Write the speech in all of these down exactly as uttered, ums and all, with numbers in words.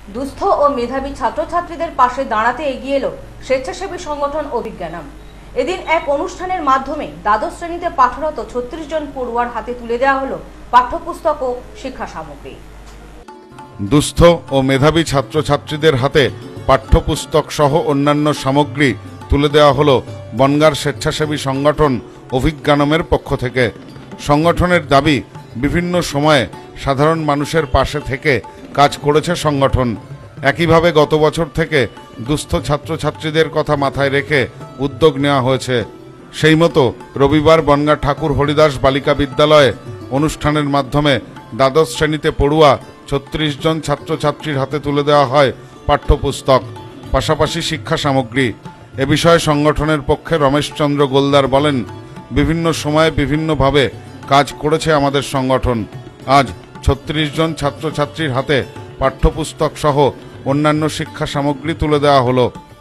দুস্থ ও মেধাবী ছাত্রছাত্রীদের পাশে দাঁড়াতে এগিয়ে এলো স্বেচ্ছাসেবী সংগঠন অভিজ্ঞানম। এদিন এক অনুষ্ঠানের মাধ্যমে দ্বাদশ শ্রেণীতে পাঠরত ছত্রিশ জন পড়ুয়ার হাতে তুলে দেওয়া হলো পাঠ্যপুস্তক ও শিক্ষা সামগ্রী। দুস্থ ও মেধাবী ছাত্রছাত্রীদের হাতে পাঠ্যপুস্তক সহ অন্যান্য সামগ্রী তুলে দেওয়া হলো বনগাঁর স্বেচ্ছাসেবী সংগঠন অভিজ্ঞানমের পক্ষ থেকে। সংগঠনের দাবি, বিভিন্ন সময়ে সাধারণ মানুষের পাশে থেকে কাজ করেছে সংগঠন। একইভাবে গত বছর থেকে দুস্থ ছাত্রছাত্রীদের কথা মাথায় রেখে উদ্যোগ নেওয়া হয়েছে। সেই মতো রবিবার বনগাঁ ঠাকুর হরিদাস বালিকা বিদ্যালয়ে অনুষ্ঠানের মাধ্যমে দ্বাদশ শ্রেণীতে পড়ুয়া ছত্রিশ জন ছাত্রছাত্রীর হাতে তুলে দেওয়া হয় পাঠ্যপুস্তক, পাশাপাশি শিক্ষা সামগ্রী। এ বিষয়ে সংগঠনের পক্ষে রমেশচন্দ্র গোলদার বলেন, বিভিন্ন সময়ে বিভিন্নভাবে কাজ করেছে আমাদের সংগঠন। আজ ছত্রিশ জন ছাত্রছাত্রীর হাতে পাঠ্যপুস্তক সহ অন্যান্য শিক্ষা সামগ্রী তুলে দেওয়া হলো।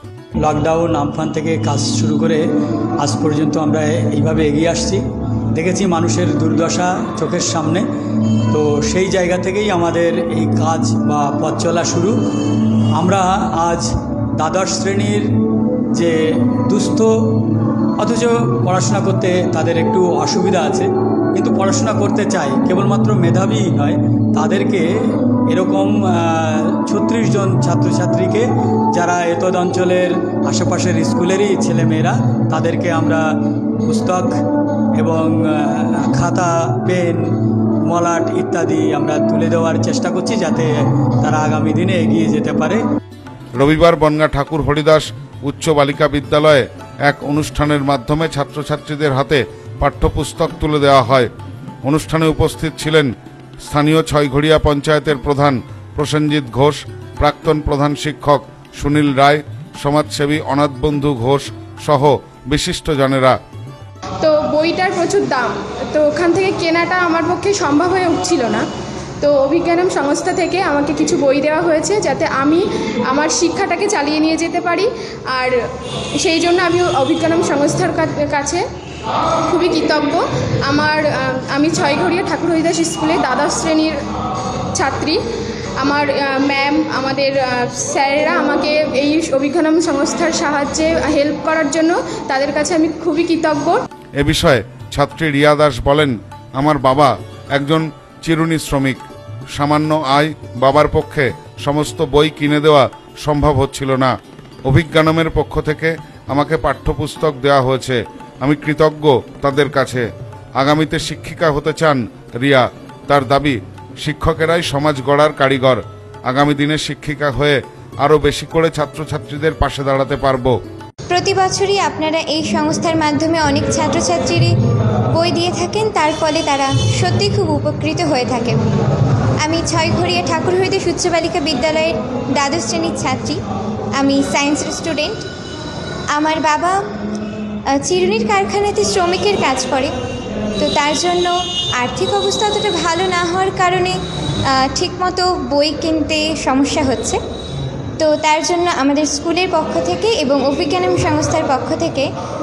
লকডাউন আমফান থেকে কাজ শুরু করে আজ পর্যন্ত আমরা এইভাবে এগিয়ে আসছি। দেখেছি মানুষের দুর্দশা চোখের সামনে, তো সেই জায়গা থেকেই আমাদের এই কাজ বা পথ চলা শুরু। আমরা আজ দ্বাদশ শ্রেণীর যে দুস্থ, অথচ পড়াশোনা করতে তাদের একটু অসুবিধা আছে, কিন্তু পড়াশোনা করতে চায়, কেবলমাত্র মেধাবী নয়, তাদেরকে এরকম ছত্রিশ জন ছাত্রছাত্রীকে যারা এতদ অঞ্চলের আশেপাশের স্কুলেরই ছেলেমেয়েরা, তাদেরকে আমরা পুস্তক এবং খাতা, পেন, মলাট ইত্যাদি আমরা তুলে দেওয়ার চেষ্টা করছি, যাতে তারা আগামী দিনে এগিয়ে যেতে পারে। রবিবার বনগাঁ ঠাকুর হরিদাস উচ্চ বালিকা বিদ্যালয়ে এক অনুষ্ঠানের মাধ্যমে ছাত্রছাত্রীদের হাতে পাঠ্যপুস্তক তুলে দেওয়া হয়। অনুষ্ঠানে উপস্থিত ছিলেন স্থানীয় ছয়ঘড়িয়া পঞ্চায়েতের প্রধান প্রসেনজিৎ ঘোষ, প্রাক্তন প্রধান শিক্ষক সুনীল রায়, সমাজসেবী অনাথবন্ধু ঘোষ সহ বিশিষ্টজনেরা। তো বইটার প্রচুর দাম, তো ওখান থেকে কেনাটা আমার পক্ষে সম্ভব হয়ে উঠছিল না। তো অভিজ্ঞানম সংস্থা থেকে আমাকে কিছু বই দেওয়া হয়েছে, যাতে আমি আমার শিক্ষাটাকে চালিয়ে নিয়ে যেতে পারি। আর সেই জন্য আমি অভিজ্ঞানম সংস্থার কাছে খুবই কৃতজ্ঞ। আমার আমি ছয়ঘড়িয়া ঠাকুর হরিদাস স্কুলে দ্বাদশ শ্রেণীর ছাত্রী। আমার ম্যাম, আমাদের স্যারেরা আমাকে এই অভিজ্ঞানম সংস্থার সাহায্যে হেল্প করার জন্য তাদের কাছে আমি খুবই কৃতজ্ঞ। এ বিষয়ে ছাত্রী রিয়া দাস বলেন, আমার বাবা একজন চিরুনি শ্রমিক। সামান্য আয়, বাবার পক্ষে সমস্ত বই কিনে দেওয়া সম্ভব হচ্ছিল না। অভিজ্ঞানমের পক্ষ থেকে আমাকে পাঠ্যপুস্তক দেওয়া হয়েছে, আমি কৃতজ্ঞ তাদের কাছে। আগামীতে শিক্ষিকা হতে চান রিয়া। তার দাবি, শিক্ষকেরাই সমাজ গড়ার কারিগর। আগামী দিনে শিক্ষিকা হয়ে আরও বেশি করে ছাত্রছাত্রীদের পাশে দাঁড়াতে পারবো। প্রতি বছরই আপনারা এই সংস্থার মাধ্যমে অনেক ছাত্রছাত্রীরই বই দিয়ে থাকেন, তার ফলে তারা সত্যিই খুব উপকৃত হয়ে থাকে। আমি ছয়ঘড়িয়া ঠাকুর হরিদাস উচ্চ বালিকা বিদ্যালয়ের দ্বাদশ শ্রেণীর ছাত্রী। আমি সায়েন্সের স্টুডেন্ট। আমার বাবা চিরুনির কারখানাতে শ্রমিকের কাজ করে, তো তার জন্য আর্থিক অবস্থা অতটা ভালো না হওয়ার কারণে ঠিকমতো বই কিনতে সমস্যা হচ্ছে। তো তার জন্য আমাদের স্কুলের পক্ষ থেকে এবং অভিজ্ঞানম সংস্থার পক্ষ থেকে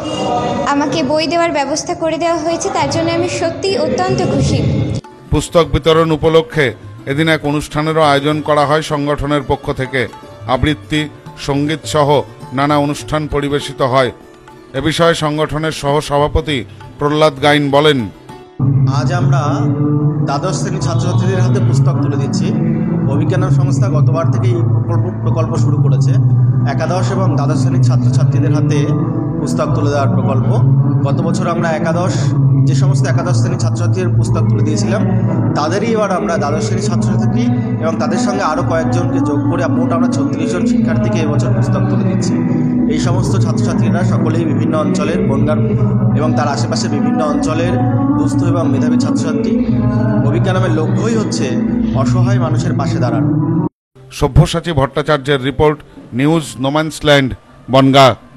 আমাকে বই দেওয়ার ব্যবস্থা করে দেওয়া হয়েছে, তার জন্য আমি সত্যিই অত্যন্ত খুশি। পুস্তক বিতরণ উপলক্ষে এদিন এক অনুষ্ঠানেরও আয়োজন করা হয় সংগঠনের পক্ষ থেকে। আবৃত্তি, সঙ্গীত সহ নানা অনুষ্ঠান পরিবেশিত হয়। এ বিষয়ে সংগঠনের সহ সভাপতি প্রহ্লাদ গাইন বলেন, আজ আমরা দ্বাদশ শ্রেণীর ছাত্রছাত্রীদের হাতে পুস্তক তুলে দিচ্ছি। অভিজ্ঞানম সংস্থা গতবার থেকে এই প্রকল্প প্রকল্প শুরু করেছে, একাদশ এবং দ্বাদশ শ্রেণীর ছাত্রছাত্রীদের হাতে পুস্তক তুলে দেওয়ার প্রকল্প। গত বছর আমরা একাদশ যে সমস্ত একাদশ শ্রেণীর ছাত্রছাত্রীদের পুস্তক তুলে দিয়েছিলাম, তাদেরই এবার আমরা দ্বাদশ শ্রেণীর ছাত্রছাত্রী এবং তাদের সঙ্গে আরও কয়েকজনকে যোগ করে মোট আমরা ছত্রিশ জন শিক্ষার্থীকে এবছর পুস্তক তুলে দিচ্ছি। এই সমস্ত ছাত্রছাত্রীরা সকলেই বিভিন্ন অঞ্চলের, বনগাঁর এবং তার আশেপাশে বিভিন্ন অঞ্চলের দুস্থ এবং মেধাবী ছাত্রছাত্রী। অভিজ্ঞানমের লক্ষ্যই হচ্ছে অসহায় মানুষের পাশে দাঁড়ানো। সব্যসাচী ভট্টাচার্যের রিপোর্ট, নিউজ নোম্যান্সল্যান্ড, বনগাঁ।